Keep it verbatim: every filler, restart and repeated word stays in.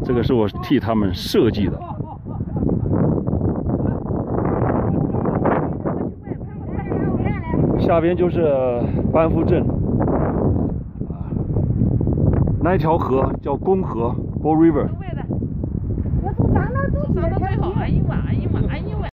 这个是我替他们设计的。下边就是班夫镇啊，那一条河叫公河 （Bull River）。